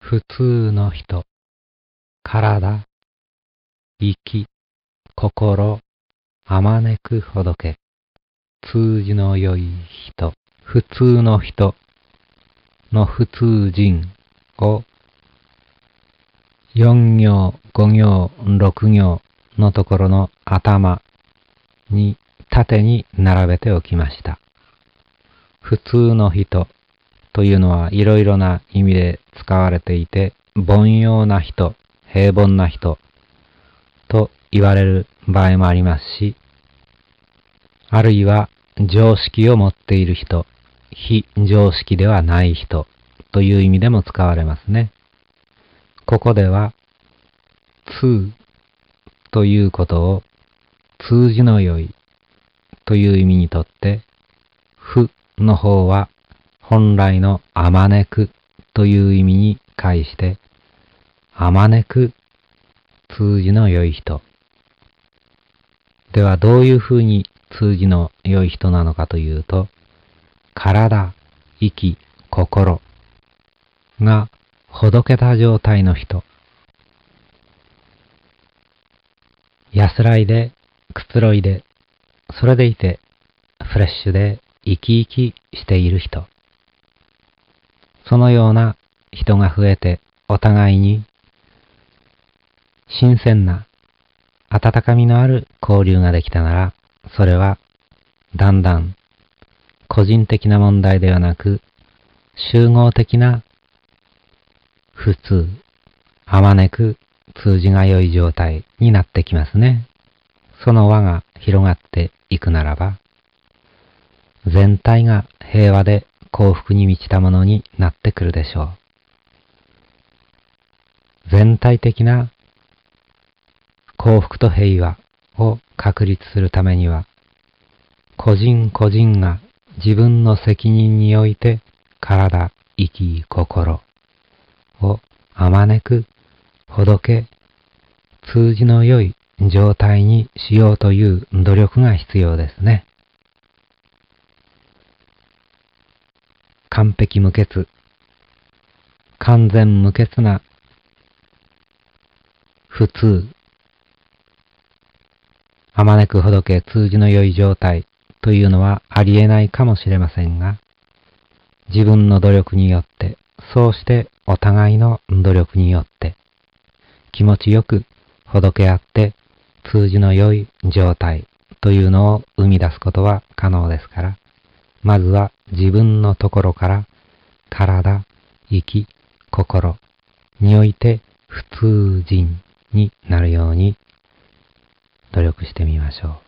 普通の人、体、意気、心、あまねくほどけ、通じの良い人、普通の人の普通人を4行、5行、6行のところの頭に縦に並べておきました。普通の人というのはいろいろな意味で使われていて、凡庸な人、平凡な人と言われる場合もありますし、あるいは常識を持っている人、非常識ではない人という意味でも使われますね。ここでは通ということを通じの良いという意味にとって、不の方は本来のあまねくという意味に介して、あまねく通じの良い人。ではどういうふうに通じの良い人なのかというと、体、意気、心がほどけた状態の人。安らいで、くつろいで、それでいてフレッシュで生き生きしている人。そのような人が増えて、お互いに新鮮な温かみのある交流ができたなら、それはだんだん個人的な問題ではなく、集合的な普通、あまねく通じが良い状態になってきますね。その輪が広がっていくならば、全体が平和で幸福に満ちたものになってくるでしょう。全体的な幸福と平和を確立するためには、個人個人が自分の責任において体、意気、心をあまねくほどけ、通じの良い状態にしようという努力が必要ですね。完璧無欠、完全無欠な普通、あまねくほどけ通じの良い状態というのはありえないかもしれませんが、自分の努力によって、そうしてお互いの努力によって、気持ちよくほどけ合って通じの良い状態というのを生み出すことは可能ですから、まずは自分のところから体、意気、心において普通人になるように努力してみましょう。